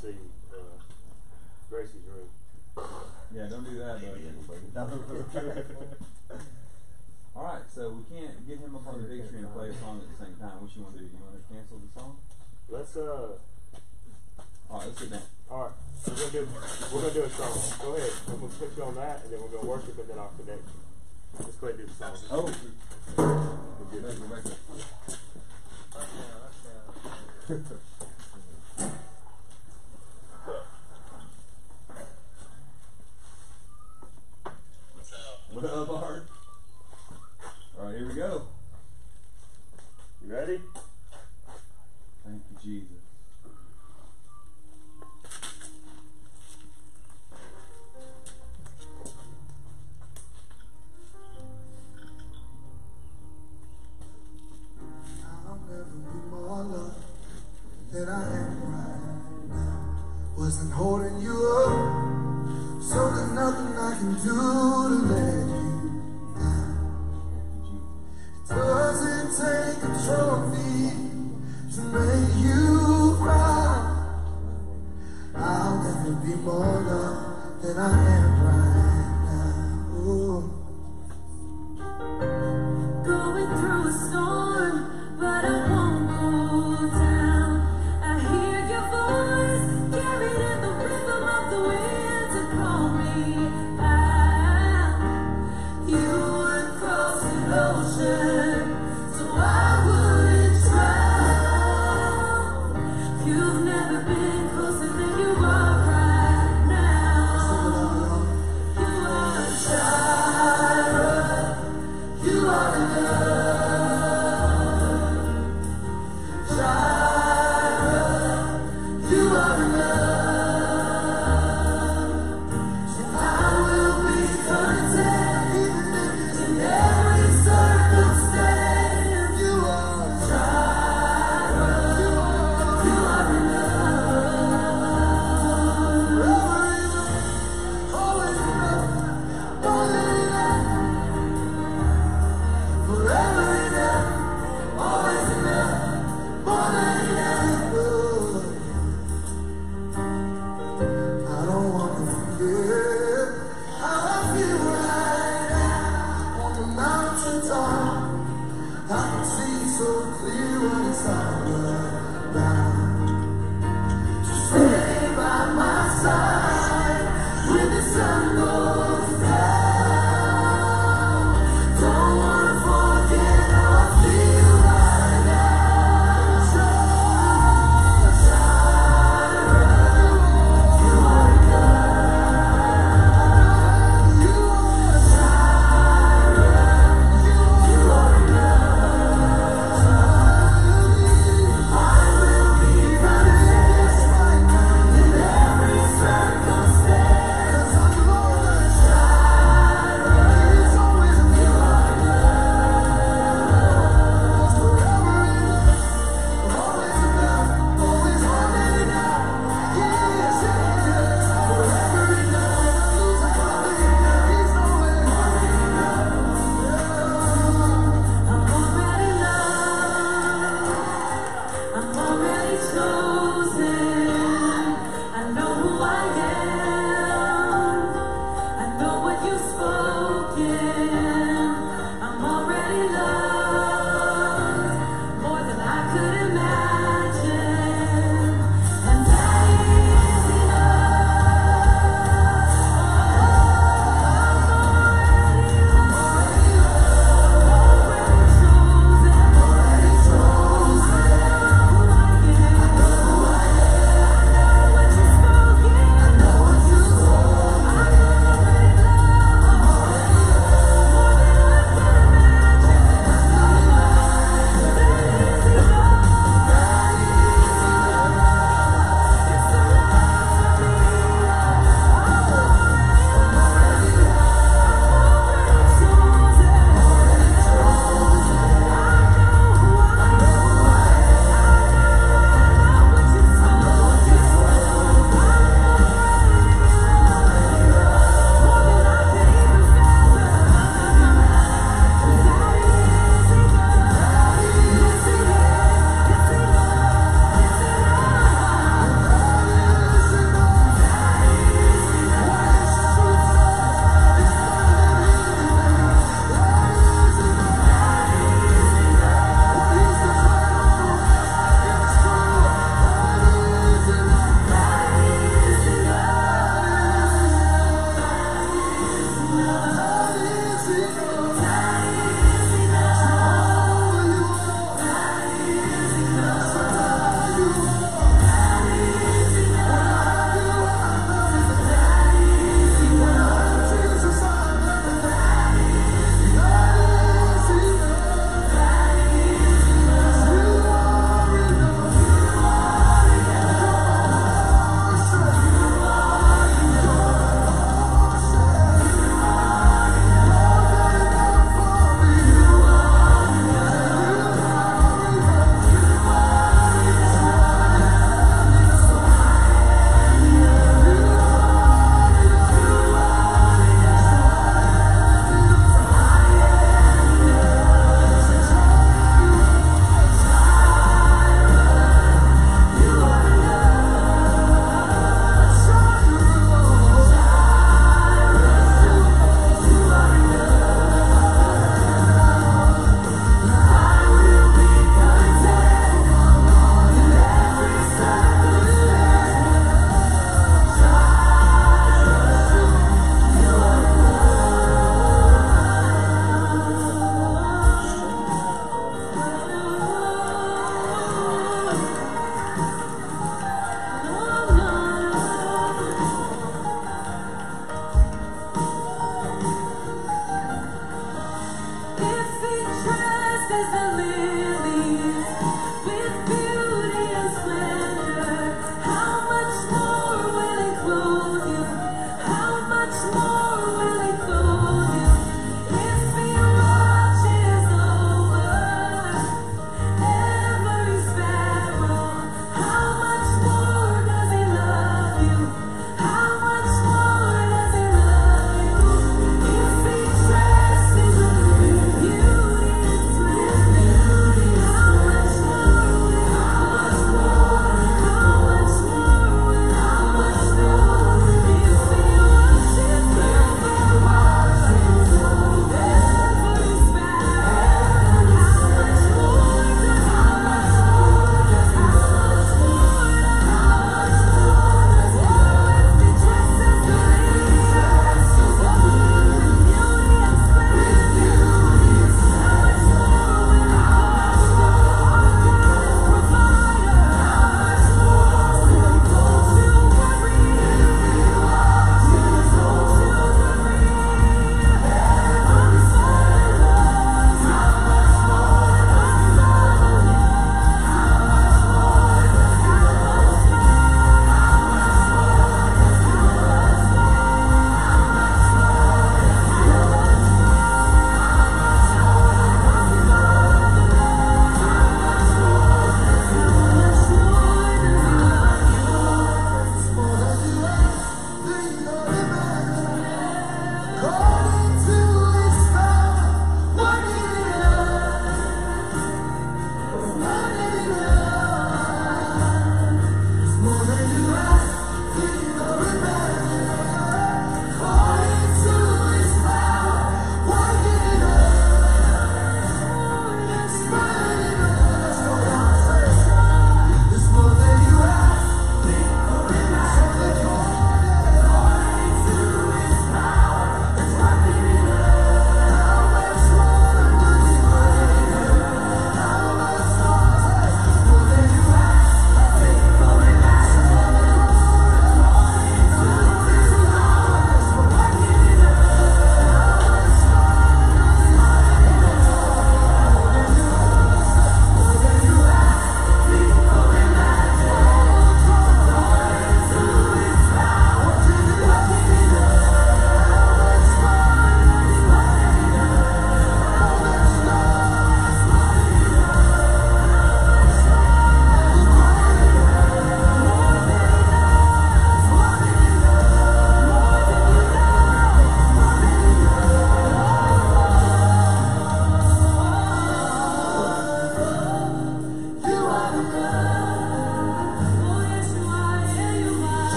see Gracie's room. Yeah, don't do that, buddy. All right, so we can't get him up on the big screen and play a song at the same time. What you want to do? You want to cancel the song? Let's All right, let's sit down. All right, we're gonna do a song. Go ahead. I'm gonna put you on that, and then we're gonna worship, and then I'll connect. Let's go ahead and do the song. Oh, We'll get it. What up, Art? All right, here we go. You ready? Thank you, Jesus. I'll never be more loved than I am right now. Wasn't holding you up, so there's nothing I can do to let you down. It doesn't take a trophy to make you cry. I'll never be more loved than I am right now. Ooh. Going through a storm, but I won't go down. I hear your voice carried in the rhythm of the wind to call me out. You would cross an ocean, so I wouldn't drown. You've never been closer than you are right now.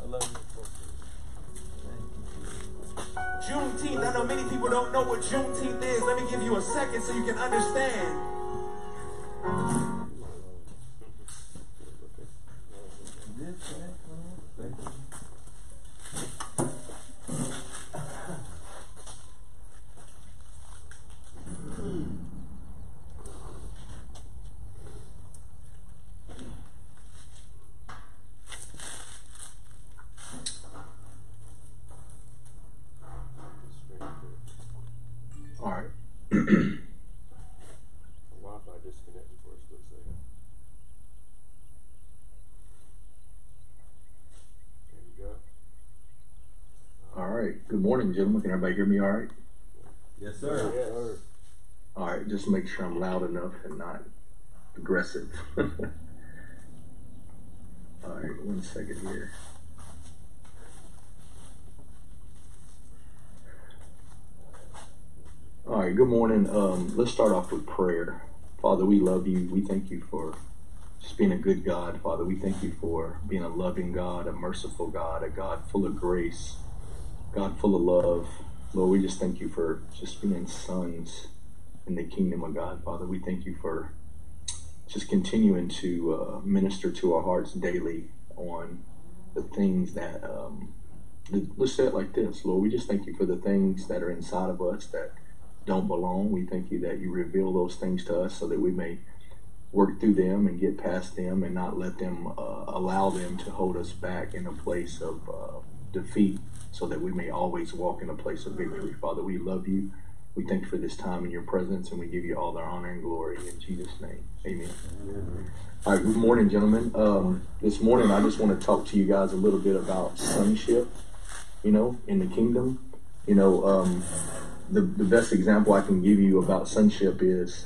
Juneteenth, I know many people don't know what Juneteenth is. Let me give you a second so you can understand. All right. Wi-Fi disconnected for a split second. There you go. All right. Good morning, gentlemen. Can everybody hear me all right? Yes, sir. Yes, sir. All right. Just make sure I'm loud enough and not aggressive. All right. 1 second here. All right. Good morning. Let's start off with prayer. Father, we love you. We thank you for just being a good God. Father, we thank you for being a loving God, a merciful God, a God full of grace, God full of love. Lord, we just thank you for just being sons in the kingdom of God. Father, we thank you for just continuing to minister to our hearts daily on the things that, let's say it like this, Lord, we just thank you for the things that are inside of us that don't belong. We thank you that you reveal those things to us so that we may work through them and get past them and not let them allow them to hold us back in a place of defeat, so that we may always walk in a place of victory. Father, we love you. We thank you for this time in your presence, and we give you all the honor and glory in Jesus' name. Amen. All right, good morning, gentlemen. This morning I just want to talk to you guys a little bit about sonship, in the kingdom. The best example I can give you about sonship is,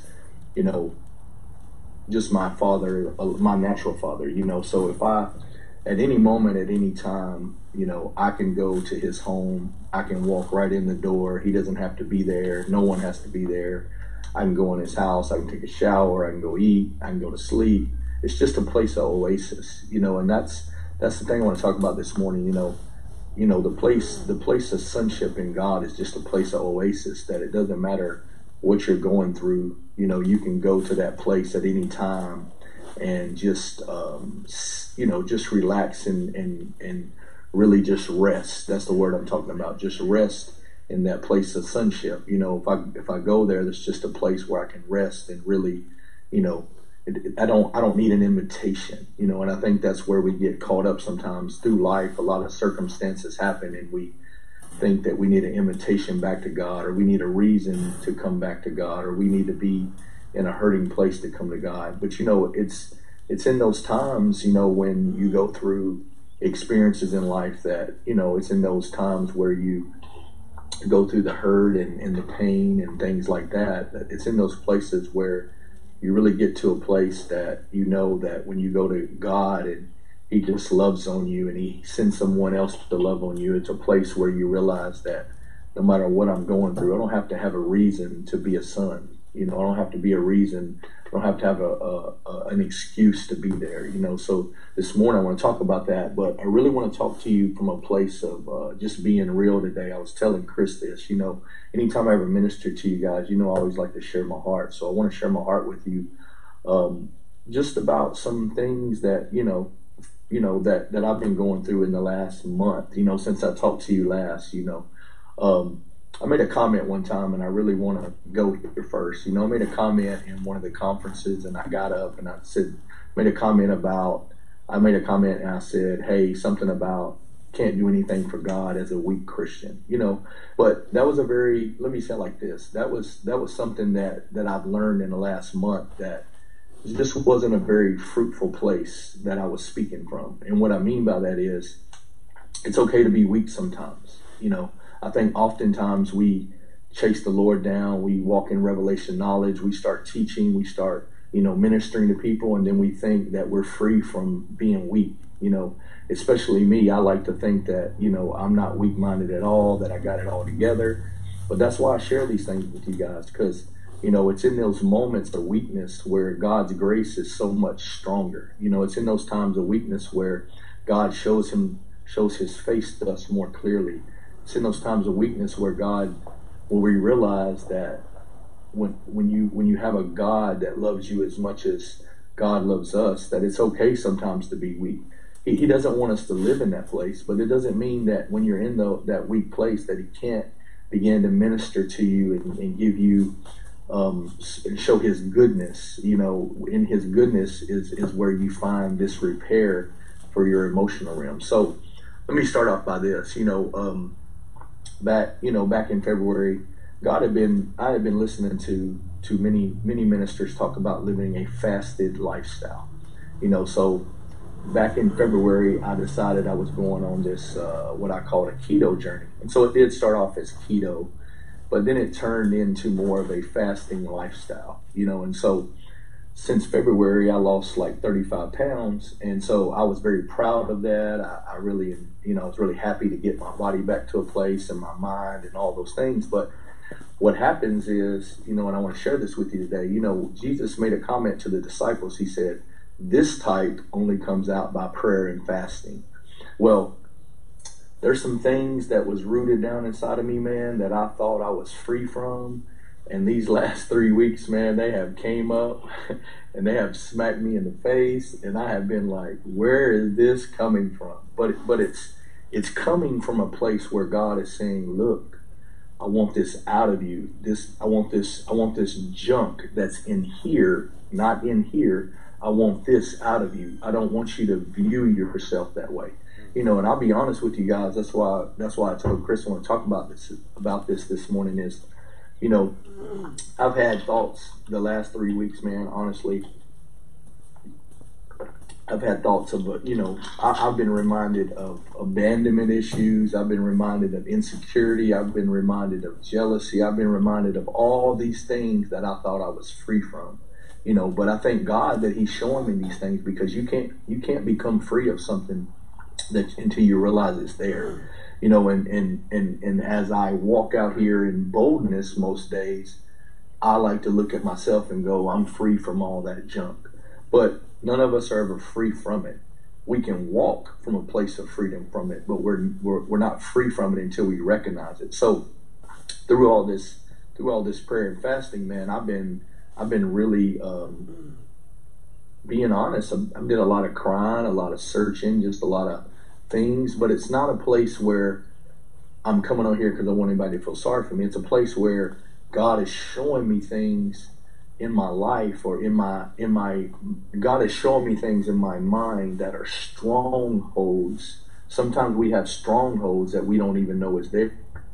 just my father, my natural father, so if I, at any moment, at any time, I can go to his home, I can walk right in the door, he doesn't have to be there, no one has to be there, I can go in his house, I can take a shower, I can go eat, I can go to sleep. It's just a place of oasis, and that's the thing I want to talk about this morning. The place of sonship in God is just a place of oasis, that it doesn't matter what you're going through, you can go to that place at any time and just just relax and really just rest. That's the word I'm talking about. Just rest in that place of sonship. If I go there, there's just a place where I can rest and really, I don't need an invitation, and I think that's where we get caught up sometimes through life. A lot of circumstances happen and we think that we need an invitation back to God, or we need a reason to come back to God, or we need to be in a hurting place to come to God. But it's in those times, when you go through experiences in life that, it's in those times where you go through the hurt and the pain and things like that. It's in those places where you really get to a place that that when you go to God and he just loves on you and he sends someone else to love on you, it's a place where you realize that no matter what I'm going through, I don't have to have a reason to be a son. I don't have to be a reason. I don't have to have an excuse to be there. So this morning I want to talk about that, but I really want to talk to you from a place of just being real today. I was telling Chris this, anytime I ever minister to you guys, I always like to share my heart. So I want to share my heart with you, just about some things that, that I've been going through in the last month, since I talked to you last. I made a comment one time, and I really want to go here first. I made a comment in one of the conferences, and I got up and I made a comment and I said, hey, something about can't do anything for God as a weak Christian, but that was let me say it like this. That was something that I've learned in the last month, that this wasn't a very fruitful place that I was speaking from. And what I mean by that is, it's okay to be weak sometimes. I think oftentimes we chase the Lord down, we walk in revelation knowledge, we start teaching, we start, ministering to people, and then we think that we're free from being weak. Especially me, I like to think that, I'm not weak-minded at all, that I got it all together. But that's why I share these things with you guys, because, it's in those moments of weakness where God's grace is so much stronger. It's in those times of weakness where God shows shows his face to us more clearly. It's in those times of weakness where we realize that when you have a God that loves you as much as God loves us, that it's okay sometimes to be weak. He doesn't want us to live in that place, but it doesn't mean that when you're in that weak place that he can't begin to minister to you and give you and show his goodness. In his goodness is where you find this repair for your emotional realm. So let me start off by this. Back in February, I had been listening to many ministers talk about living a fasted lifestyle. So back in February, I decided I was going on this what I call a keto journey, and so it did start off as keto, but then it turned into more of a fasting lifestyle. And so since February, I lost like 35 pounds, and so I was very proud of that. I really, I was really happy to get my body back to a place and my mind and all those things, but what happens is, and I want to share this with you today, Jesus made a comment to the disciples. He said, this type only comes out by prayer and fasting. Well, there's some things that was rooted down inside of me, man, that I thought I was free from. And these last 3 weeks, man, they have came up and they have smacked me in the face. And I have been like, where is this coming from? But it's coming from a place where God is saying, look, I want this out of you. I want this junk that's in here, not in here. I want this out of you. I don't want you to view yourself that way. And I'll be honest with you guys. That's why I told Chris I want to talk about this morning is, I've had thoughts the last 3 weeks, man, honestly. I've had thoughts of, I've been reminded of abandonment issues. I've been reminded of insecurity. I've been reminded of jealousy. I've been reminded of all these things that I thought I was free from. But I thank God that he's showing me these things, because you can't become free of something that until you realize it's there. And as I walk out here in boldness most days, I like to look at myself and go, I'm free from all that junk. But none of us are ever free from it. We can walk from a place of freedom from it, but we're not free from it until we recognize it. So through all this prayer and fasting, man, I've been really being honest. I did a lot of crying, a lot of searching, just a lot of things, but it's not a place where I'm coming on here because I want anybody to feel sorry for me. It's a place where God is showing me things in my life, or God is showing me things in my mind that are strongholds. Sometimes we have strongholds that we don't even know is there.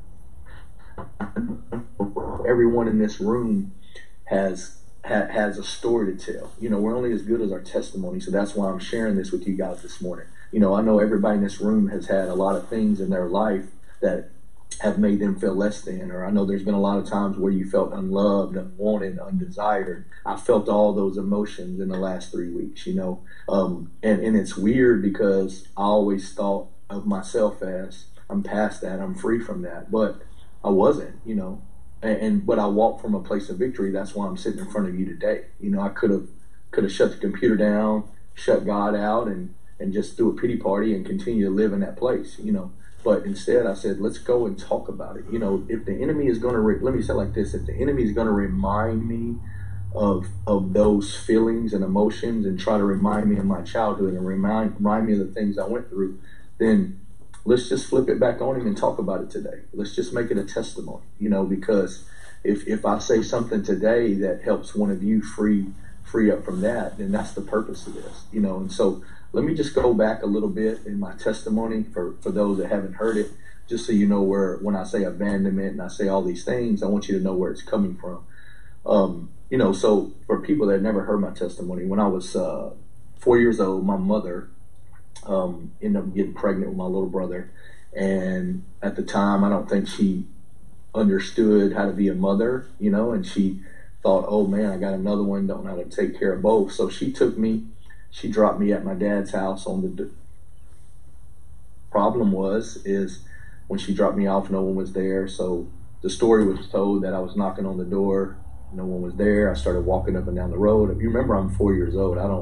Everyone in this room has a story to tell. We're only as good as our testimony, so that's why I'm sharing this with you guys this morning. I know everybody in this room has had a lot of things in their life that have made them feel less than, or I know there's been a lot of times where you felt unloved, unwanted, undesired. I felt all those emotions in the last 3 weeks, and it's weird because I always thought of myself as I'm past that, I'm free from that, but I wasn't, but I walked from a place of victory. That's why I'm sitting in front of you today. I could have shut the computer down, shut God out, and just do a pity party and continue to live in that place, But instead, I said, let's go and talk about it. If the enemy is going to, let me say it like this, if the enemy is going to remind me of those feelings and emotions and try to remind me of my childhood and remind me of the things I went through, then let's just flip it back on him and talk about it today. Let's just make it a testimony, because if I say something today that helps one of you free up from that, then that's the purpose of this, and so let me just go back a little bit in my testimony for those that haven't heard it, just so you know when I say abandonment and I say all these things, I want you to know where it's coming from. So for people that never heard my testimony, when I was 4 years old, my mother ended up getting pregnant with my little brother. And at the time, I don't think she understood how to be a mother, and she thought, oh man, I got another one, don't know how to take care of both. So she dropped me at my dad's house on the problem is when she dropped me off, no one was there. So the story was told that I was knocking on the door, no one was there. I started walking up and down the road. You remember, I'm 4 years old.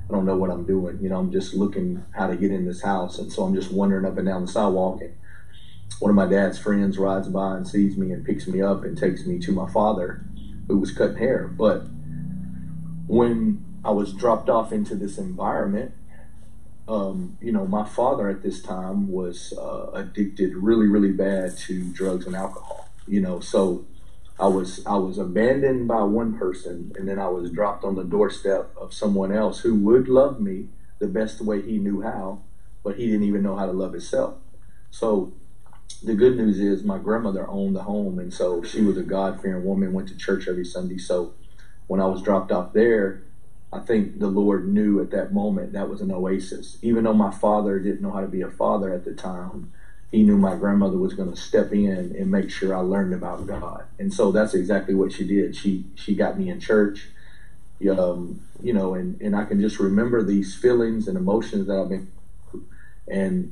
I don't know what I'm doing. You know, I'm just looking how to get in this house. And so I'm just wandering up and down the sidewalk, and one of my dad's friends rides by and sees me and picks me up and takes me to my father, who was cutting hair. But when I was dropped off into this environment, you know, my father at this time was addicted really, really bad to drugs and alcohol. You know, so I was abandoned by one person, and then I was dropped on the doorstep of someone else who would love me the best way he knew how, but he didn't even know how to love himself. So the good news is my grandmother owned the home, and so she was a God-fearing woman, went to church every Sunday. So when I was dropped off there, I think the Lord knew at that moment that was an oasis. Even though my father didn't know how to be a father at the time, he knew my grandmother was going to step in and make sure I learned about God. And so that's exactly what she did. She got me in church, you know, and I can just remember these feelings and emotions that I've been through. And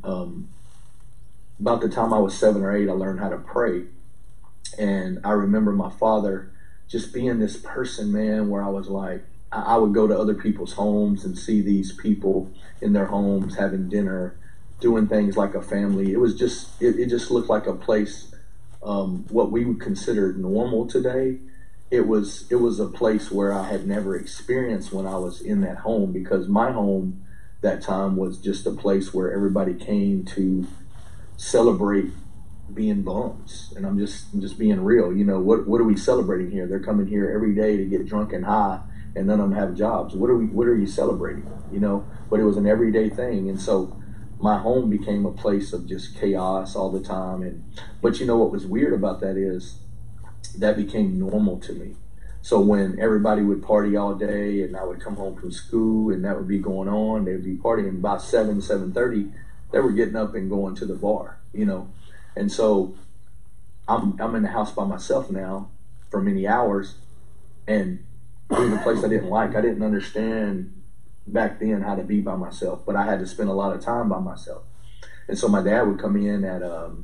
about the time I was 7 or 8, I learned how to pray. And I remember my father just being this person, man, where I was like, I would go to other people's homes and see these people in their homes having dinner, doing things like a family. It was just, it just looked like a place, what we would consider normal today. It was a place where I had never experienced when I was in that home, because my home that time was just a place where everybody came to celebrate being bums. And I'm just being real. You know, what are we celebrating here? They're coming here every day to get drunk and high, and none of them have jobs. What are you celebrating? You know, but it was an everyday thing. And so my home became a place of just chaos all the time. But you know what was weird about that is that became normal to me. So when everybody would party all day and I would come home from school and that would be going on, they'd be partying. By 7:30, they were getting up and going to the bar, you know. And so I'm in the house by myself now for many hours, and it was a place I didn't like. I didn't understand back then how to be by myself, but I had to spend a lot of time by myself. And so my dad would come in at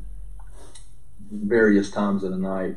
various times of the night,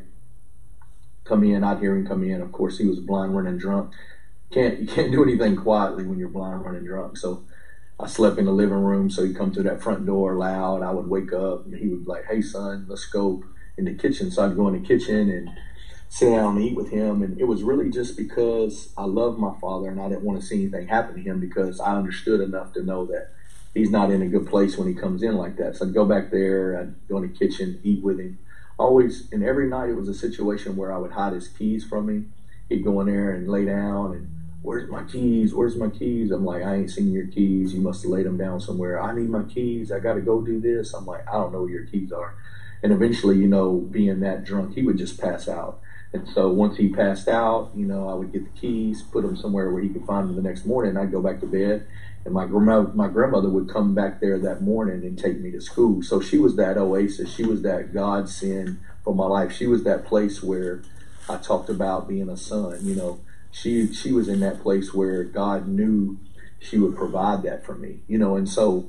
I'd hear him come in. Of course, he was blind, running drunk. You can't do anything quietly when you're blind, running drunk. So I slept in the living room, so he'd come through that front door loud. I would wake up, and he would be like, "Hey, son, let's go in the kitchen." So I'd go in the kitchen and sit down and eat with him. And it was really just because I loved my father and I didn't want to see anything happen to him, because I understood enough to know that he's not in a good place when he comes in like that. So I'd go back there, I'd go in the kitchen, eat with him. Always, and every night it was a situation where I would hide his keys from him. He'd go in there and lay down and, "Where's my keys? Where's my keys?" I'm like, "I ain't seen your keys. You must have laid them down somewhere." "I need my keys. I got to go do this." I'm like, "I don't know where your keys are." And eventually, you know, being that drunk, he would just pass out. And so once he passed out, you know, I would get the keys, put them somewhere where he could find them the next morning. I'd go back to bed, and my grandmother would come back there that morning and take me to school. So she was that oasis. She was that godsend for my life. She was that place where I talked about being a son. You know, she was in that place where God knew she would provide that for me. You know, and so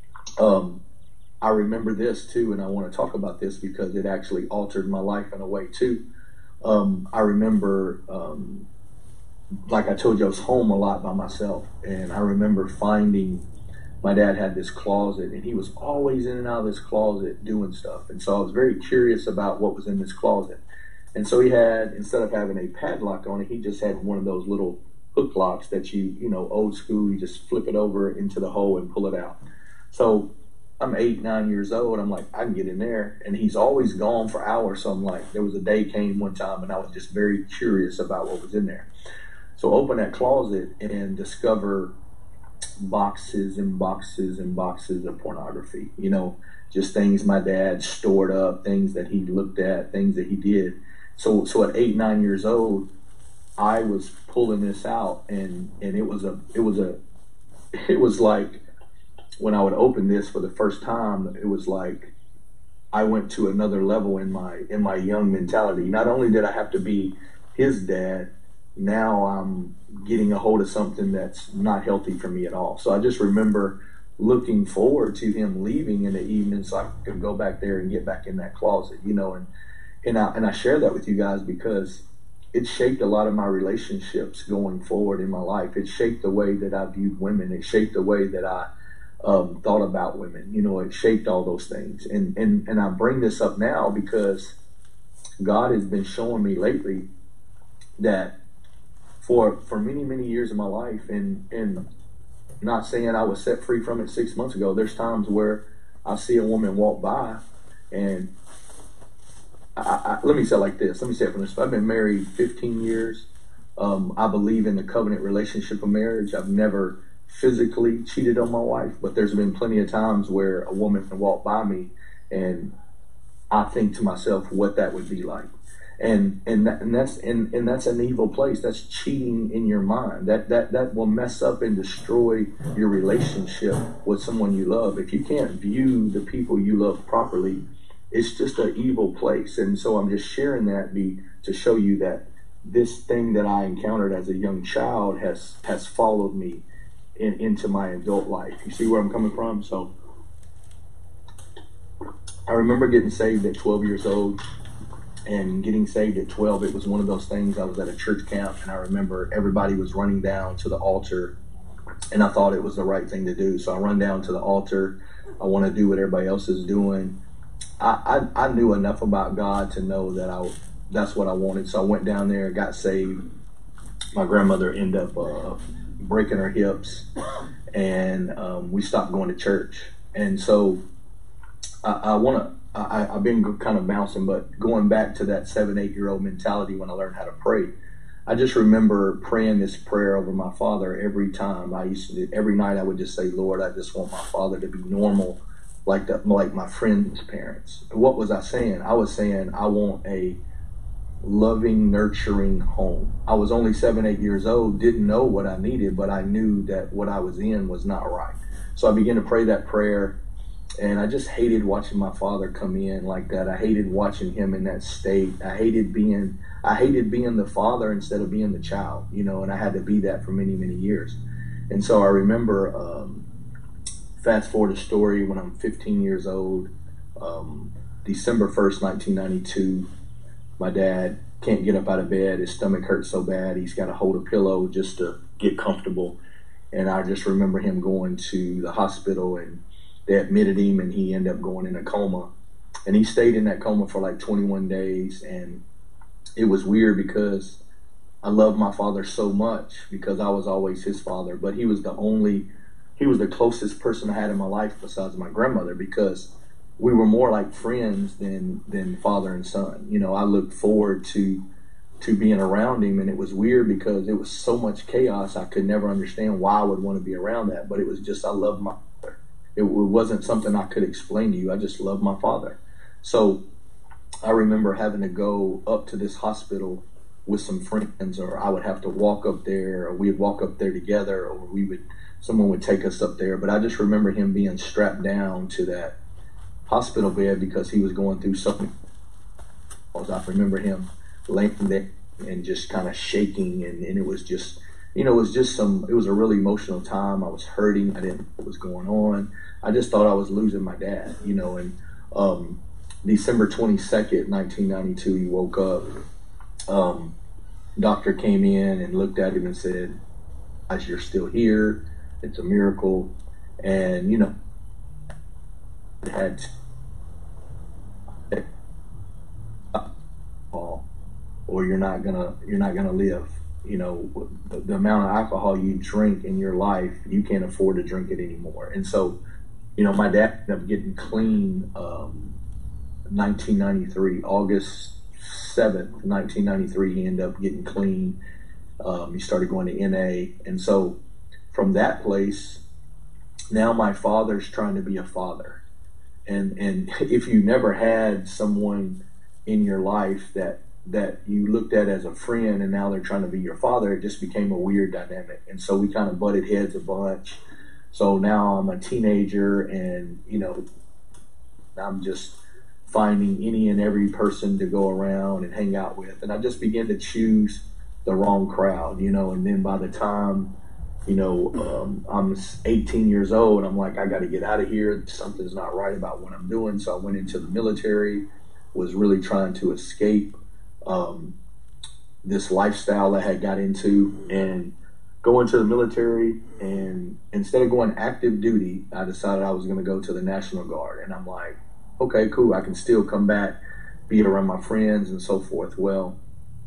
I remember this too, and I want to talk about this because it actually altered my life in a way too. I remember, like I told you, I was home a lot by myself, and I remember finding, my dad had this closet, and he was always in and out of this closet doing stuff. And so I was very curious about what was in this closet. And so he had, instead of having a padlock on it, he just had one of those little hook locks that you know, old school, you just flip it over into the hole and pull it out. So I'm 8, 9 years old. I'm like, I can get in there. And he's always gone for hours. So I'm like, there was a day came one time and I was just very curious about what was in there. So open that closet and discover boxes and boxes and boxes of pornography. You know, just things my dad stored up, things that he looked at, things that he did. So at 8, 9 years old, I was pulling this out, and it was like, when I would open this for the first time, it was like I went to another level in my young mentality. Not only did I have to be his dad, now I'm getting a hold of something that's not healthy for me at all. So I just remember looking forward to him leaving in the evening so I could go back there and get back in that closet, you know. And I share that with you guys because it shaped a lot of my relationships going forward in my life. It shaped the way that I viewed women. It shaped the way that I thought about women. You know, it shaped all those things. And I bring this up now because God has been showing me lately that for many, many years of my life, and not saying I was set free from it 6 months ago, there's times where I see a woman walk by, and let me say it like this. Let me say it from this. I've been married 15 years. I believe in the covenant relationship of marriage. I've never physically cheated on my wife, but there's been plenty of times where a woman can walk by me and I think to myself what that would be like. And that's an evil place. That's cheating in your mind. That will mess up and destroy your relationship with someone you love. If you can't view the people you love properly, it's just an evil place. And so I'm just sharing that to show you that this thing that I encountered as a young child has followed me into my adult life. You see where I'm coming from? So I remember getting saved at 12 years old. And getting saved at 12, it was one of those things. I was at a church camp, and I remember everybody was running down to the altar, and I thought it was the right thing to do. So I run down to the altar. I want to do what everybody else is doing. I knew enough about God to know that that's what I wanted. So I went down there, got saved. My grandmother ended up breaking her hips, and we stopped going to church. And so I've been kind of bouncing, but going back to that 7-8-year-old mentality when I learned how to pray, I just remember praying this prayer over my father every time. Every night I would just say, Lord, I just want my father to be normal, like my friends' parents. What was I saying? I was saying I want a loving, nurturing home. I was only 7-8 years old, didn't know what I needed, but I knew that what I was in was not right. So I began to pray that prayer. And I just hated watching my father come in like that. I hated watching him in that state. I hated being the father instead of being the child, you know, and I had to be that for many, many years. And so I remember, fast forward a story when I'm 15 years old, December 1st, 1992, my dad can't get up out of bed. His stomach hurts so bad. He's got to hold a pillow just to get comfortable. And I just remember him going to the hospital, and they admitted him, and he ended up going in a coma. And he stayed in that coma for like 21 days. And it was weird because I loved my father so much because I was always his father. But he was the closest person I had in my life besides my grandmother, because we were more like friends than father and son. You know, I looked forward to being around him, and it was weird because it was so much chaos. I could never understand why I would want to be around that. But it was just, I loved my father. It wasn't something I could explain to you. I just loved my father. So I remember having to go up to this hospital with some friends, or I would have to walk up there, or we'd walk up there together, or someone would take us up there. But I just remember him being strapped down to that hospital bed because he was going through something. I remember him laying there and just kind of shaking, and it was just, you know, it was a really emotional time. I was hurting. I didn't know what was going on. I just thought I was losing my dad, you know. And December 22nd, 1992, he woke up. Doctor came in and looked at him and said, "Guys, you're still here. It's a miracle." And, you know, it had or you're not gonna live. You know, the amount of alcohol you drink in your life, you can't afford to drink it anymore. And so, you know, my dad ended up getting clean 1993, August 7th, 1993, he ended up getting clean. He started going to NA. And so from that place, now my father's trying to be a father. And if you never had someone in your life that you looked at as a friend and now they're trying to be your father, it just became a weird dynamic. And so we kind of butted heads a bunch. So now I'm a teenager, and, you know, I'm just finding any and every person to go around and hang out with. And I just began to choose the wrong crowd, you know. And then by the time, you know, I'm 18 years old, I'm like, I got to get out of here. Something's not right about what I'm doing. So I went into the military, was really trying to escape this lifestyle I had got into, and going to the military. And instead of going active duty, I decided I was going to go to the National Guard. And I'm like, okay, cool. I can still come back, be around my friends and so forth. Well,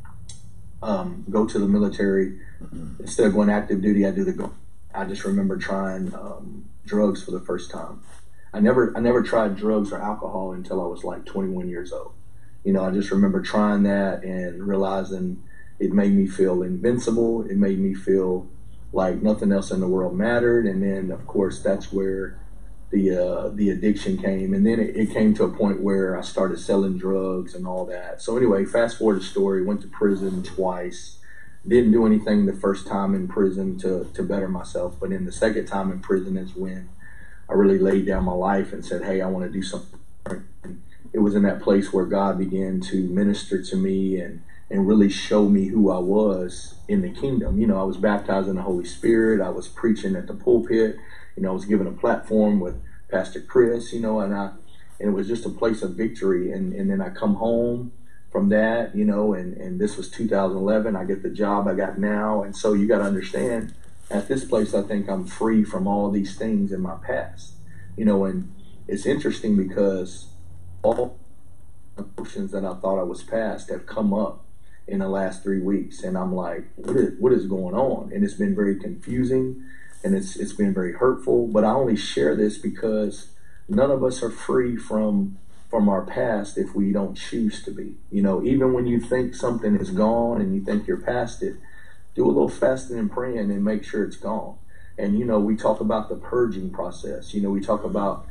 go to the military. Instead of going active duty, I just remember trying drugs for the first time. I never tried drugs or alcohol until I was like 21 years old. You know, I just remember trying that and realizing it made me feel invincible. It made me feel like nothing else in the world mattered. And then, of course, that's where the addiction came. And then it came to a point where I started selling drugs and all that. So anyway, fast forward the story, went to prison twice. Didn't do anything the first time in prison to better myself. But in the second time in prison is when I really laid down my life and said, hey, I want to do something different. And it was in that place where God began to minister to me and really show me who I was in the kingdom. You know, I was baptized in the Holy Spirit. I was preaching at the pulpit. You know, I was given a platform with Pastor Chris, you know, and it was just a place of victory. And then I come home from that, you know, and this was 2011. I get the job I got now. And so you got to understand, at this place, I think I'm free from all these things in my past, you know. And it's interesting because all emotions that I thought I was past have come up in the last 3 weeks, and I'm like, what is going on? And it's been very confusing, and it's been very hurtful. But I only share this because none of us are free from our past if we don't choose to be. You know, even when you think something is gone and you think you're past it, do a little fasting and praying and make sure it's gone. And, you know, we talk about the purging process. You know, we talk about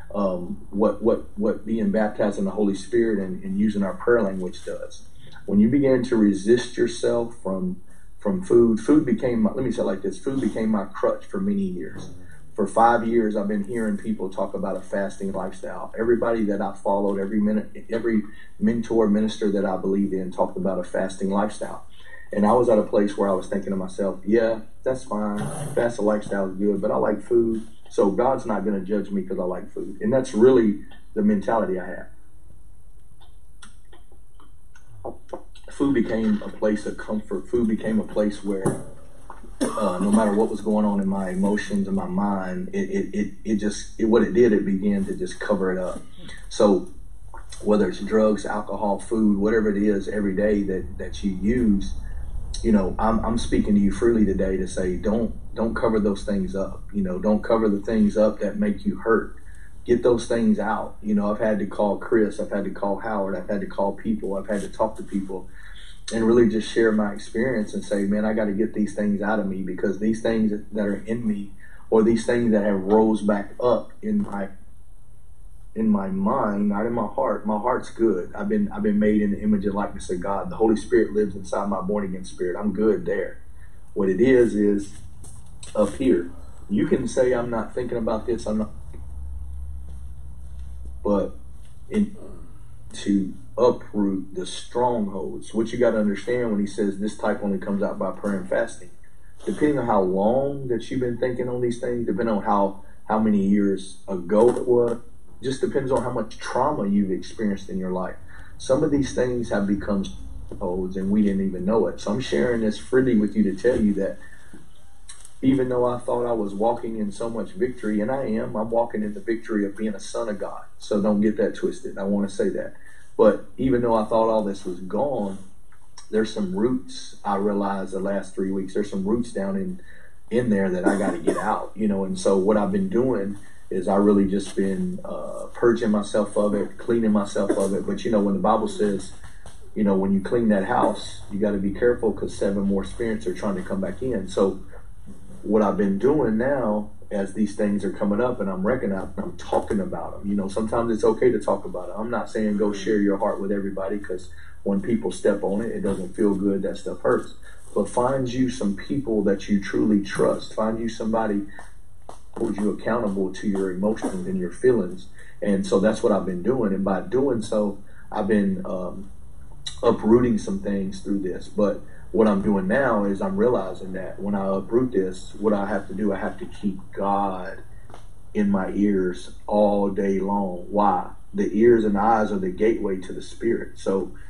what being baptized in the Holy Spirit and using our prayer language does. When you begin to resist yourself from food became, let me say it like this, food became my crutch for many years. For 5 years, I've been hearing people talk about a fasting lifestyle. Everybody that I followed, every mentor, minister that I believed in talked about a fasting lifestyle. And I was at a place where I was thinking to myself, yeah, that's fine. Fasting lifestyle is good, but I like food. So God's not going to judge me because I like food. And that's really the mentality I have. Food became a place of comfort. Food became a place where no matter what was going on in my emotions and my mind, it began to just cover it up. So whether it's drugs, alcohol, food, whatever it is every day that you use, you know, I'm speaking to you freely today to say, don't cover those things up. You know, don't cover the things up that make you hurt. Get those things out. You know, I've had to call Chris, I've had to call Howard, I've had to call people, I've had to talk to people and really just share my experience and say, man, I got to get these things out of me, because these things that are in me, or these things that have rose back up in my mind, not in my heart. My heart's good. I've been made in the image and likeness of God. The Holy Spirit lives inside my born again spirit. I'm good there. What it is up here. You can say I'm not thinking about this, I'm not, but to uproot the strongholds. What you got to understand when he says this type only comes out by prayer and fasting, depending on how long that you've been thinking on these things, depending on how many years ago it was, just depends on how much trauma you've experienced in your life. Some of these things have become strongholds and we didn't even know it. So I'm sharing this freely with you to tell you that even though I thought I was walking in so much victory, and I'm walking in the victory of being a son of God. So don't get that twisted. I want to say that. But even though I thought all this was gone, there's some roots I realized the last 3 weeks. There's some roots down in there that I got to get out, you know. And so what I've been doing is I really just been purging myself of it, cleaning myself of it. But, you know, when the Bible says, you know, when you clean that house, you got to be careful because 7 more spirits are trying to come back in. So what I've been doing now, as these things are coming up and I'm recognizing, I'm talking about them. You know, sometimes it's okay to talk about it. I'm not saying go share your heart with everybody, because when people step on it, it doesn't feel good. That stuff hurts. But find you some people that you truly trust. Find you somebody who holds you accountable to your emotions and your feelings. And so that's what I've been doing. And by doing so, I've been uprooting some things through this. But what I'm doing now is I'm realizing that when I uproot this, what I have to do, I have to keep God in my ears all day long. Why? The ears and eyes are the gateway to the spirit. So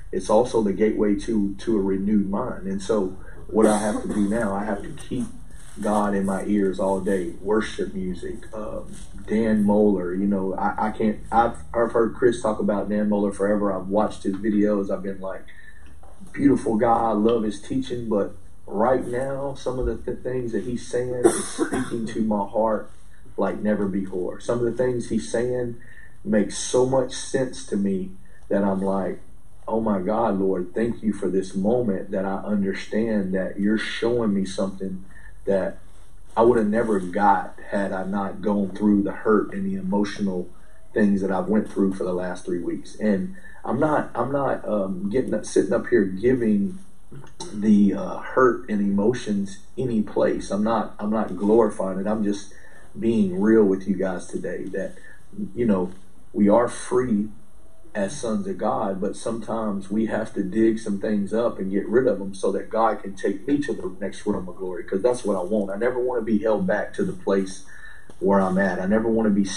it's also the gateway to a renewed mind. And so what I have to do now, I have to keep God in my ears all day. Worship music, Dan Moeller, I can't, I've heard Chris talk about Dan Moeller forever. I've watched his videos. I've been like, beautiful guy. I love his teaching, but right now, some of the things that he's saying is speaking to my heart like never before. Some of the things he's saying makes so much sense to me that I'm like, oh my God, Lord, thank you for this moment that I understand that you're showing me something that I would have never got had I not gone through the hurt and the emotional things that I've went through for the last 3 weeks. And I'm not sitting up here giving the hurt and emotions any place. I'm not glorifying it. I'm just being real with you guys today that, we are free as sons of God, but sometimes we have to dig some things up and get rid of them so that God can take me to the next realm of glory, because that's what I want. I never want to be held back to the place where I'm at. I never want to be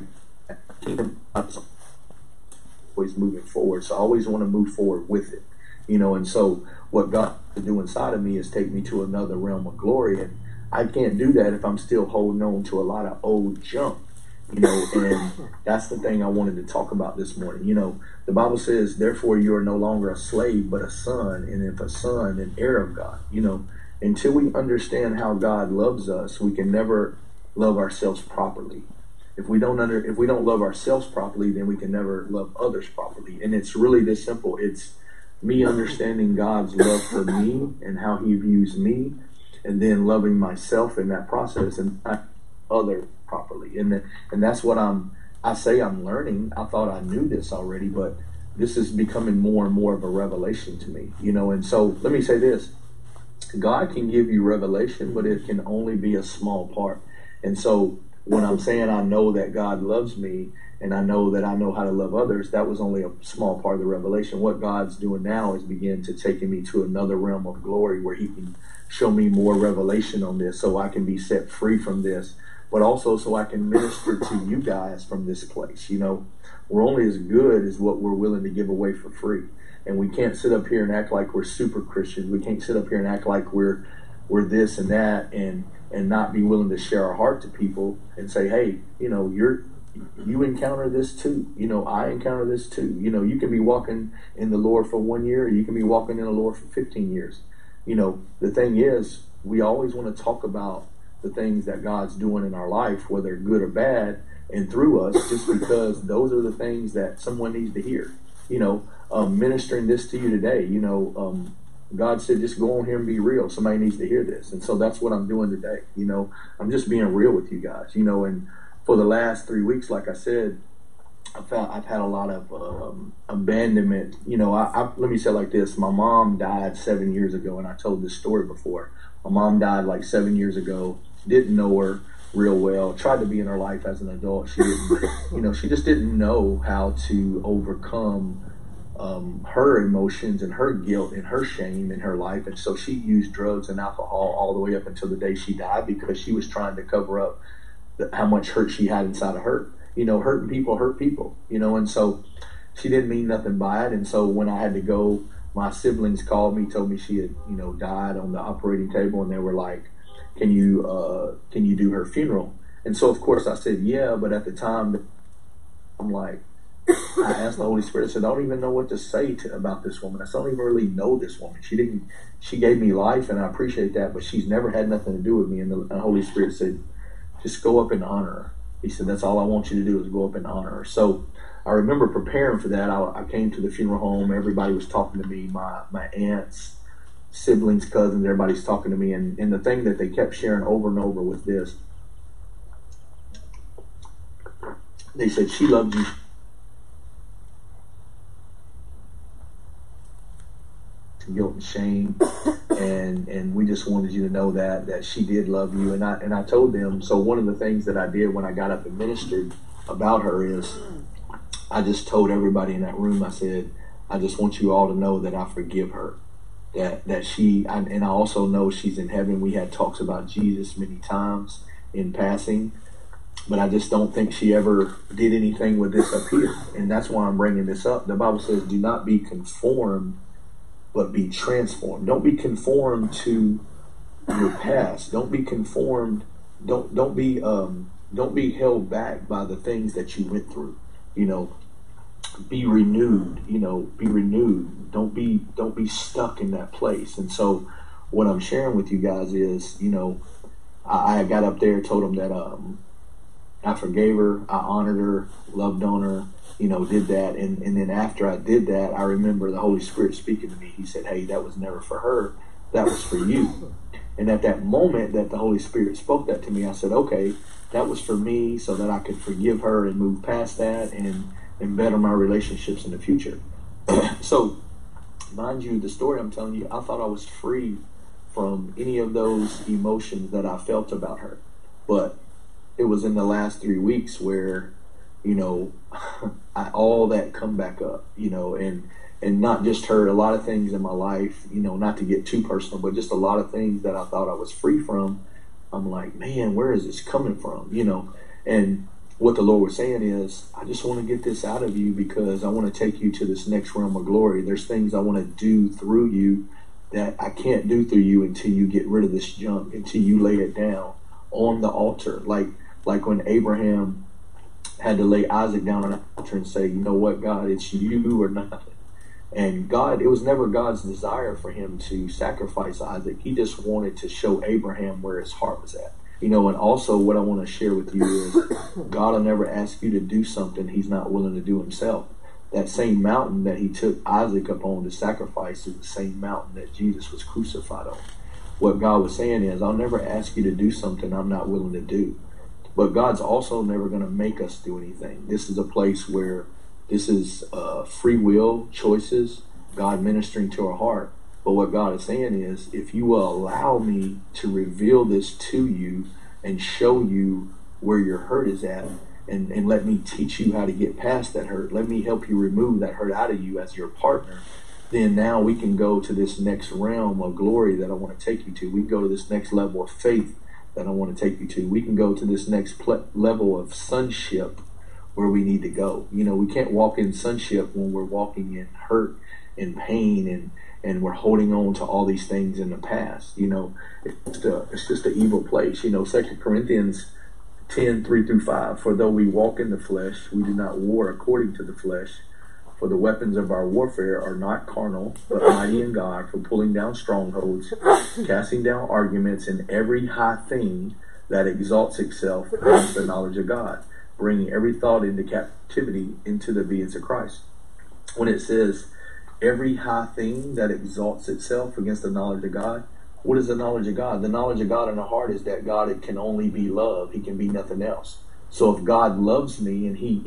always moving forward, so I always want to move forward with it, and so what God to do inside of me is take me to another realm of glory, and I can't do that if I'm still holding on to a lot of old junk. And that's the thing I wanted to talk about this morning. The Bible says, therefore you are no longer a slave, but a son, and if a son, an heir of God. Until we understand how God loves us, we can never love ourselves properly. If we don't love ourselves properly, then we can never love others properly. And it's really this simple. It's me understanding God's love for me and how he views me, and then loving myself in that process and other properly. And that's what I'm learning. I thought I knew this already, but this is becoming more and more of a revelation to me, and so let me say this. God can give you revelation, but it can only be a small part. And so when I'm saying I know that God loves me and I know that I know how to love others, that was only a small part of the revelation. What God's doing now is begin to taking me to another realm of glory where he can show me more revelation on this so I can be set free from this, but also so I can minister to you guys from this place. We're only as good as what we're willing to give away for free. And we can't sit up here and act like we're super Christians. We can't sit up here and act like we're this and that and not be willing to share our heart to people and say, hey, you encounter this too. I encounter this too. You can be walking in the Lord for 1 year, or you can be walking in the Lord for 15 years. The thing is, we always want to talk about the things that God's doing in our life, whether good or bad, and through us, just because those are the things that someone needs to hear. Ministering this to you today, God said, just go on here and be real. Somebody needs to hear this. And so that's what I'm doing today. I'm just being real with you guys, and for the last 3 weeks, like I said, I've had a lot of abandonment. Let me say it like this. My mom died 7 years ago, and I told this story before. My mom died like 7 years ago. Didn't know her real well. Tried to be in her life as an adult. She didn't, she just didn't know how to overcome her emotions and her guilt and her shame in her life. And so she used drugs and alcohol all the way up until the day she died, because she was trying to cover up how much hurt she had inside of her. Hurting people hurt people, and so she didn't mean nothing by it. And so when I had to go, my siblings called me, told me she had, died on the operating table, and they were like, can you do her funeral? And so of course I said, yeah, but at the time, I'm like, I asked the Holy Spirit, I said, I don't even know what to say about this woman. I don't even really know this woman. She gave me life, and I appreciate that, but she's never had nothing to do with me. And the Holy Spirit said, just go up and honor her. He said, that's all I want you to do is go up and honor her. So I remember preparing for that. I came to the funeral home. Everybody was talking to me. My aunts, siblings, cousins, everybody's talking to me. And the thing that they kept sharing over and over was this. They said, she loved you. Guilt and shame, and we just wanted you to know that she did love you. And I told them. So one of the things that I did when I got up and ministered about her is I just told everybody in that room, I said, I just want you all to know that I forgive her, that she, and I also know she's in heaven. We had talks about Jesus many times in passing, but I just don't think she ever did anything with this up here. And that's why I'm bringing this up. The Bible says, do not be conformed, but be transformed. Don't be conformed to your past. Don't be conformed. Don't be held back by the things that you went through. You know, be renewed. You know, be renewed. Don't be stuck in that place. And so, what I'm sharing with you guys is, you know, I got up there, told them that I forgave her, I honored her, loved on her, you know, did that. And then after I did that, I remember the Holy Spirit speaking to me. He said, hey, that was never for her. That was for you. And at that moment that the Holy Spirit spoke that to me, I said, okay, that was for me so that I could forgive her and move past that and better my relationships in the future. So, mind you, the story I'm telling you, I thought I was free from any of those emotions that I felt about her. But it was in the last 3 weeks where, you know, all that come back up, you know, and not just her, a lot of things in my life, you know, not to get too personal, but just a lot of things that I thought I was free from. I'm like, man, where is this coming from, you know? And what the Lord was saying is, I just want to get this out of you because I want to take you to this next realm of glory. There's things I want to do through you that I can't do through you until you get rid of this junk, until you lay it down on the altar. Like when Abraham had to lay Isaac down on the altar and say, you know what, God, it's you or nothing. And God, it was never God's desire for him to sacrifice Isaac. He just wanted to show Abraham where his heart was at. You know, and also what I want to share with you is God will never ask you to do something he's not willing to do himself. That same mountain that he took Isaac up on to sacrifice is the same mountain that Jesus was crucified on. What God was saying is, I'll never ask you to do something I'm not willing to do. But God's also never going to make us do anything. This is a place where this is free will choices, God ministering to our heart. But what God is saying is, if you will allow me to reveal this to you and show you where your hurt is at, and let me teach you how to get past that hurt, let me help you remove that hurt out of you as your partner, then now we can go to this next realm of glory that I want to take you to. We can go to this next level of faith that I want to take you to. We can go to this next level of sonship where we need to go. You know, we can't walk in sonship when we're walking in hurt and pain and we're holding on to all these things in the past. You know, it's just an evil place. You know, 2 Corinthians 10:3-5, for though we walk in the flesh, we do not war according to the flesh. For the weapons of our warfare are not carnal, but mighty in God for pulling down strongholds, casting down arguments and every high thing that exalts itself against the knowledge of God, bringing every thought into captivity into the obedience of Christ. When it says every high thing that exalts itself against the knowledge of God, what is the knowledge of God? The knowledge of God in the heart is that God can only be love. He can be nothing else. So if God loves me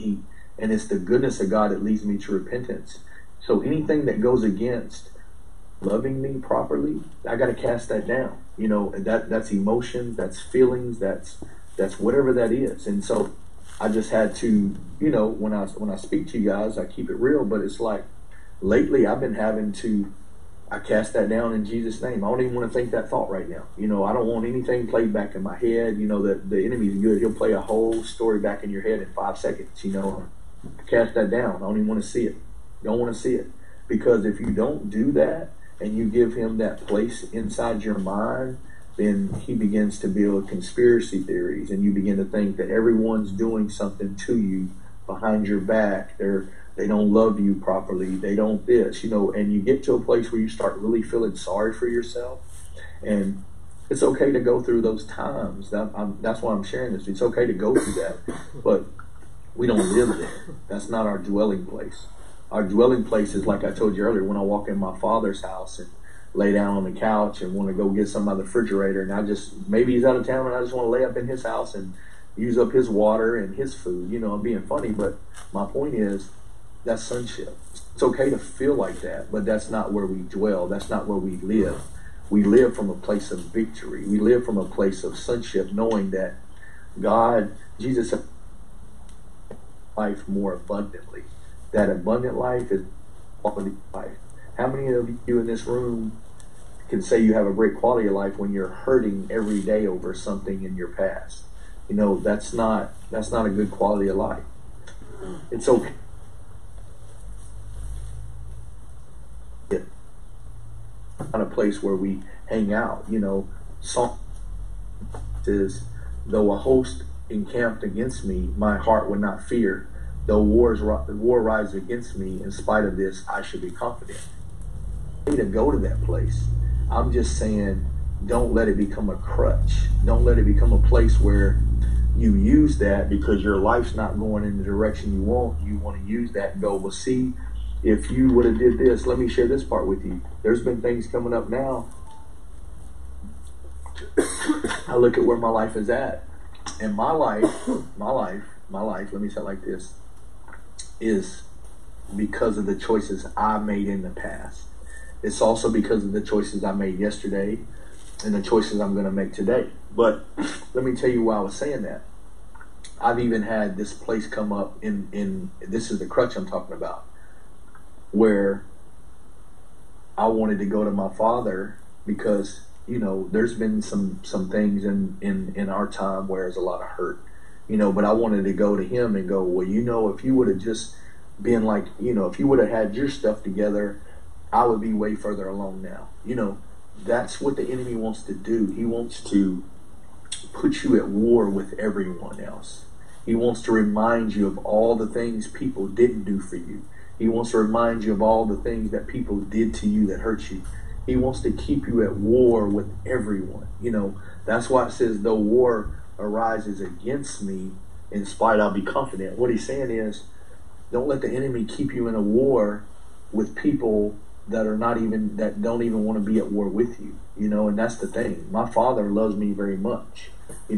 and it's the goodness of God that leads me to repentance. So anything that goes against loving me properly, I got to cast that down. You know, that's emotions, that's feelings, that's whatever that is. And so I just had to, you know, when I speak to you guys, I keep it real, but it's like lately I've been having to, I cast that down in Jesus' name. I don't even want to think that thought right now. You know, I don't want anything played back in my head. You know, that the enemy's good. He'll play a whole story back in your head in 5 seconds, you know. Cast that down. I don't even want to see it. Don't want to see it. Because if you don't do that and you give him that place inside your mind, then he begins to build conspiracy theories and you begin to think that everyone's doing something to you behind your back. They don't love you properly. They don't this, you know, and you get to a place where you start really feeling sorry for yourself. And it's okay to go through those times. That's why I'm sharing this. It's okay to go through that. But we don't live there. That's not our dwelling place. Our dwelling place is, like I told you earlier, when I walk in my Father's house and lay down on the couch and want to go get some out of the refrigerator, and maybe he's out of town and I just want to lay up in his house and use up his water and his food. You know, I'm being funny, but my point is, that's sonship. It's okay to feel like that, but that's not where we dwell. That's not where we live. We live from a place of victory. We live from a place of sonship, knowing that God, Jesus, life more abundantly. That abundant life is quality life. How many of you in this room can say you have a great quality of life when you're hurting every day over something in your past? You know, that's not That's not a good quality of life. It's okay. On a place where we hang out, Psalm says, though a host encamped against me, my heart would not fear. Though war rise against me, in spite of this, I should be confident. I need to go to that place. I'm just saying, don't let it become a crutch. Don't let it become a place where you use that because your life's not going in the direction you want. You want to use that and go, well, see, if you would have did this, let me share this part with you. There's been things coming up now. I look at where my life is at. And my life, let me say it like this, is because of the choices I made in the past. It's also because of the choices I made yesterday and the choices I'm going to make today. But let me tell you why I was saying that. I've even had this place come up in this is the crutch I'm talking about, where I wanted to go to my father because, there's been some things in our time where there's a lot of hurt, but I wanted to go to him and go, well, if you would have just been like, if you would have had your stuff together, I would be way further along now. That's what the enemy wants to do. He wants to put you at war with everyone else. He wants to remind you of all the things people didn't do for you. He wants to remind you of all the things that people did to you that hurt you. He wants to keep you at war with everyone. That's why it says, though war arises against me, in spite I'll be confident. What he's saying is, don't let the enemy keep you in a war with people that don't even want to be at war with you. And that's the thing. My father loves me very much.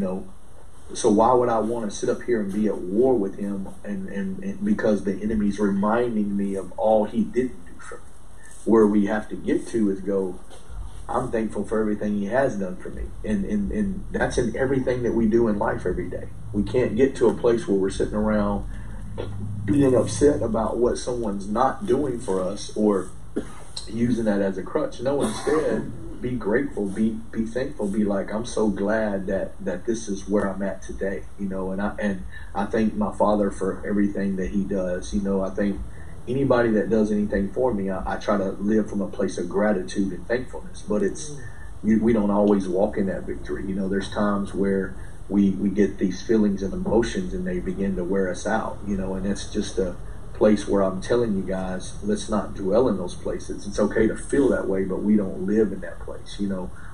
So why would I want to sit up here and be at war with him and because the enemy's reminding me of all he didn't do for me? Where we have to get to is go, I'm thankful for everything he has done for me. And that's in everything that we do in life every day. We can't get to a place where we're sitting around being upset about what someone's not doing for us or using that as a crutch. No, instead, be grateful, be thankful, be like, I'm so glad that this is where I'm at today, and I thank my father for everything that he does. I think anybody that does anything for me, I try to live from a place of gratitude and thankfulness, but we don't always walk in that victory. There's times where we get these feelings and emotions and they begin to wear us out, and it's just a place where I'm telling you guys, let's not dwell in those places. It's okay to feel that way, but we don't live in that place. 2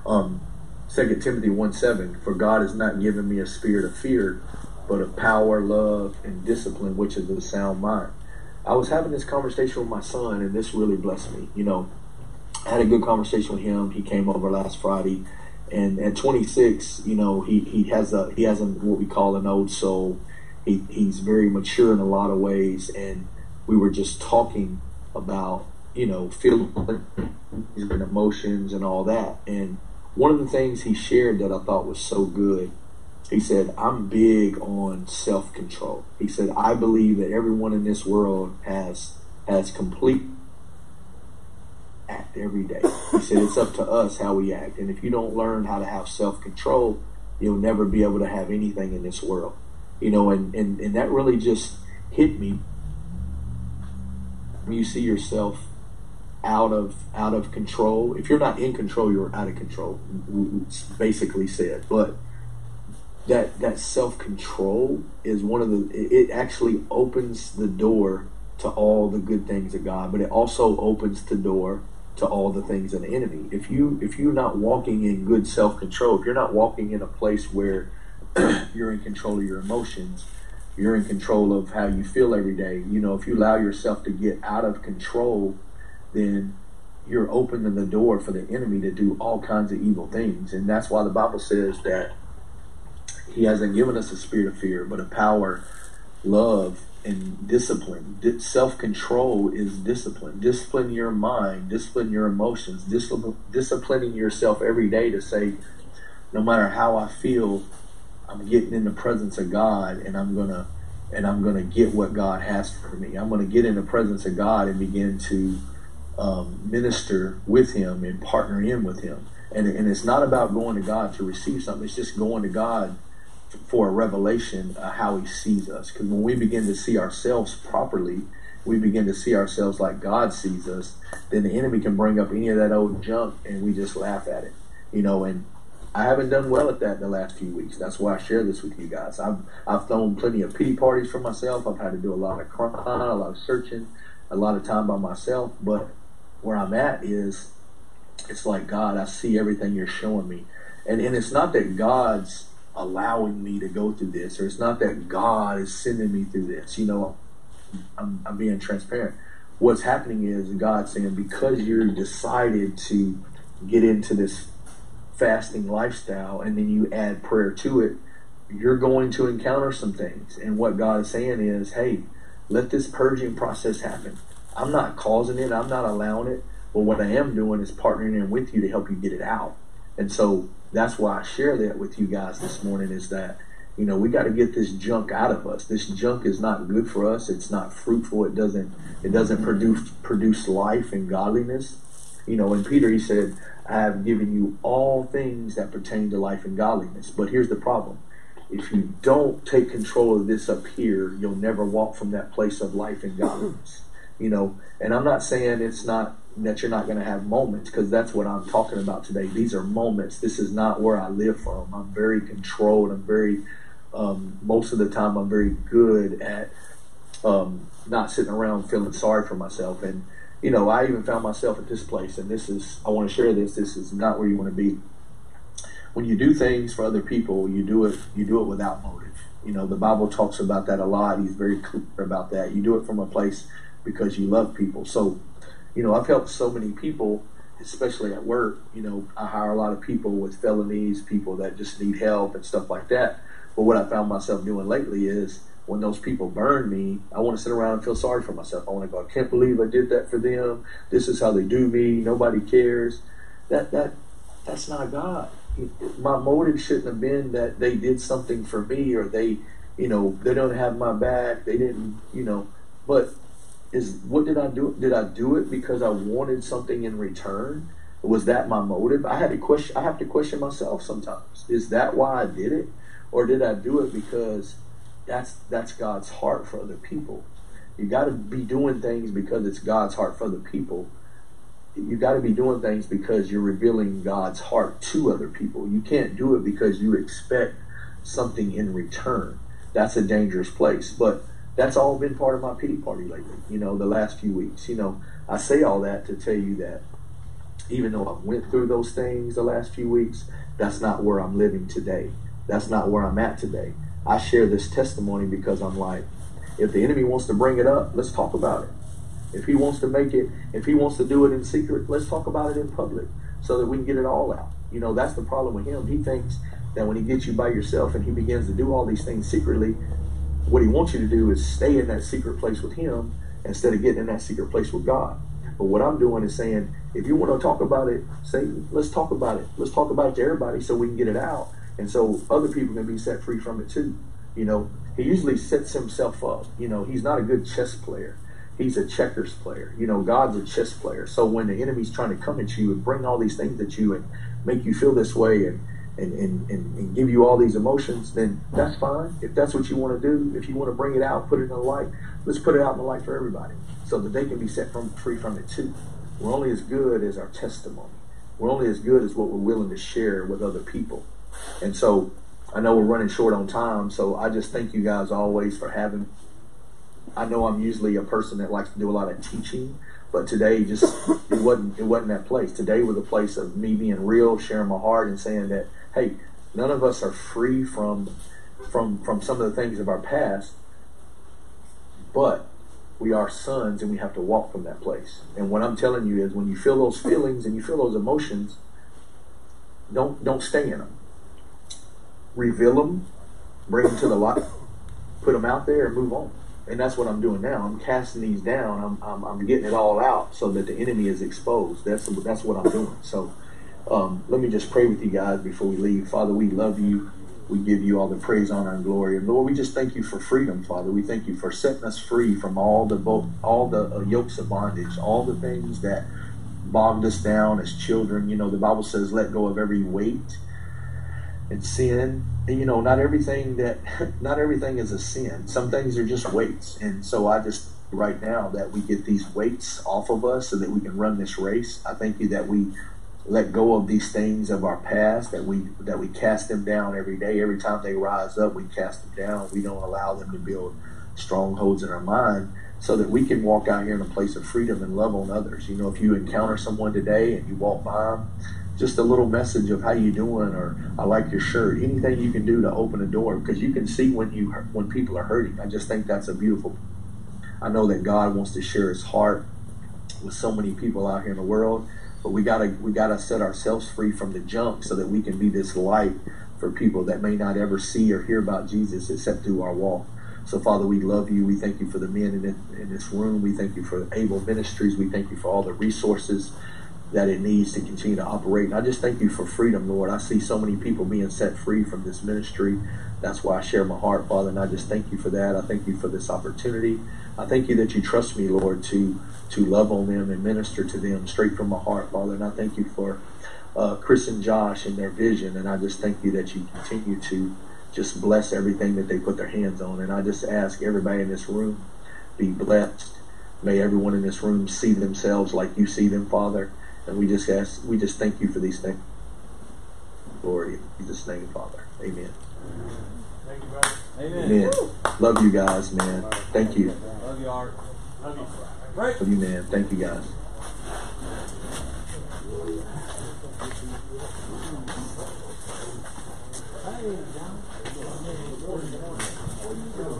Timothy 1:7, for God has not given me a spirit of fear, but of power, love, and discipline, which is a sound mind. I was having this conversation with my son, and this really blessed me. I had a good conversation with him. He came over last Friday, and at 26, he has what we call an old soul. He's very mature in a lot of ways, and we were just talking about, feelings and emotions and all that. And one of the things he shared that I thought was so good, he said, I'm big on self-control. He said, I believe that everyone in this world has complete act every day. He said, it's up to us how we act. And if you don't learn how to have self-control, you'll never be able to have anything in this world. And that really just hit me. When you see yourself out of control, if you're not in control, you're out of control. It's basically said, but that self-control is it actually opens the door to all the good things of God, but it also opens the door to all the things of the enemy. If you're not walking in good self-control, if you're not walking in a place where you're in control of your emotions, you're in control of how you feel every day. If you allow yourself to get out of control, then you're opening the door for the enemy to do all kinds of evil things. And that's why the Bible says that he hasn't given us a spirit of fear, but a power, love, and discipline. Self-control is discipline. Discipline your mind, discipline your emotions, disciplining yourself every day to say, no matter how I feel, I'm getting in the presence of God, and I'm gonna get what God has for me. I'm gonna get in the presence of God and begin to minister with Him and partner in with Him. And it's not about going to God to receive something. It's just going to God for a revelation of how he sees us. Because when we begin to see ourselves properly, we begin to see ourselves like God sees us, then the enemy can bring up any of that old junk and we just laugh at it. And I haven't done well at that the last few weeks. That's why I share this with you guys. I've thrown plenty of pity parties for myself. I've had to do a lot of crying, a lot of searching, a lot of time by myself. But where I'm at is, it's like, God, I see everything you're showing me. And it's not that God's allowing me to go through this, or it's not that God is sending me through this. I'm being transparent. What's happening is God saying, because you decided to get into this fasting lifestyle and then you add prayer to it, you're going to encounter some things. And what God is saying is, hey, let this purging process happen. I'm not causing it, I'm not allowing it, but what I am doing is partnering in with you to help you get it out. And so that's why I share that with you guys this morning, is that we got to get this junk out of us. This junk is not good for us. It's not fruitful. It doesn't produce life and godliness. And Peter, he said, I have given you all things that pertain to life and godliness. But here's the problem. If you don't take control of this up here, you'll never walk from that place of life and godliness. And I'm not saying it's not that you're not going to have moments, because that's what I'm talking about today. These are moments. This is not where I live from. I'm very controlled. I'm very, most of the time, I'm very good at not sitting around feeling sorry for myself. And, I even found myself at this place, and I want to share this. This is not where you want to be. When you do things for other people, you do it without motive. The Bible talks about that a lot. He's very clear about that. You do it from a place because you love people. So, I've helped so many people, especially at work. I hire a lot of people with felonies, people that just need help and stuff like that. But what I found myself doing lately is, when those people burn me, I want to sit around and feel sorry for myself. I want to go, I can't believe I did that for them. This is how they do me. Nobody cares. That's not God. My motive shouldn't have been that they did something for me, or they don't have my back. They didn't, but what did I do? Did I do it because I wanted something in return? Was that my motive? I have to question myself sometimes. Is that why I did it? Or did I do it because that's God's heart for other people? You got to be doing things because it's God's heart for other people. You got to be doing things because you're revealing God's heart to other people. You can't do it because you expect something in return. That's a dangerous place. But that's all been part of my pity party lately, the last few weeks. I say all that to tell you that even though I went through those things the last few weeks, that's not where I'm living today. That's not where I'm at today. I share this testimony because I'm like, if the enemy wants to bring it up, let's talk about it. If he wants to if he wants to do it in secret, let's talk about it in public so that we can get it all out. That's the problem with him. He thinks that when he gets you by yourself and he begins to do all these things secretly, what he wants you to do is stay in that secret place with him instead of getting in that secret place with God. But what I'm doing is saying, if you want to talk about it, let's talk about it. Let's talk about it to everybody so we can get it out. And so other people can be set free from it too. He usually sets himself up. He's not a good chess player. He's a checkers player. God's a chess player. So when the enemy's trying to come at you and bring all these things at you and make you feel this way and give you all these emotions, then that's fine. If that's what you want to do, if you want to bring it out, put it in the light, let's put it out in the light for everybody so that they can be set free from it too. We're only as good as our testimony. We're only as good as what we're willing to share with other people. And so I know we're running short on time, so I just thank you guys always for having. I know I'm usually a person that likes to do a lot of teaching, but today it wasn't that place. Today was a place of me being real, sharing my heart, and saying that, hey, none of us are free from some of the things of our past, but we are sons and we have to walk from that place. And what I'm telling you is, when you feel those feelings and you feel those emotions, don't stay in them. Reveal them, bring them to the light, put them out there, and move on. And that's what I'm doing now. I'm casting these down. I'm getting it all out so that the enemy is exposed. That's what I'm doing. So let me just pray with you guys before we leave. Father, we love you. We give you all the praise, honor, and glory. And Lord, we just thank you for freedom, Father. We thank you for setting us free from all the yokes of bondage, all the things that bogged us down as children. The Bible says, let go of every weight And sin, you know, not everything is a sin. Some things are just weights. And so I just, right now, that we get these weights off of us so that we can run this race. I thank you that we let go of these things of our past, that we cast them down every day. Every time they rise up, we cast them down. We don't allow them to build strongholds in our mind, so that we can walk out here in a place of freedom and love on others. You know, if you encounter someone today and you walk by them, just a little message of how you doing, or I like your shirt, anything you can do to open a door, because you can see when people are hurting. I just think that's a beautiful. I know that God wants to share his heart with so many people out here in the world, but we gotta set ourselves free from the junk so that we can be this light for people that may not ever see or hear about Jesus except through our walk. So, Father, we love you. We thank you for the men in this room. We thank you for Able Ministries. We thank you for all the resources that it needs to continue to operate. And I just thank you for freedom, Lord. I see so many people being set free from this ministry. That's why I share my heart, Father, and I just thank you for that. I thank you for this opportunity. I thank you that you trust me, Lord, to love on them and minister to them straight from my heart, Father. And I thank you for Chris and Josh and their vision. And I just thank you that you continue to just bless everything that they put their hands on. And I just ask everybody in this room, be blessed. May everyone in this room see themselves like you see them, Father. And we just thank you for these things. Lord, in Jesus' name, Father. Amen. Thank you, brother. Amen. Amen. Love you guys, man. Thank you. Love you, Art. Love you. Right. Love you, man. Thank you, guys. Hey, John.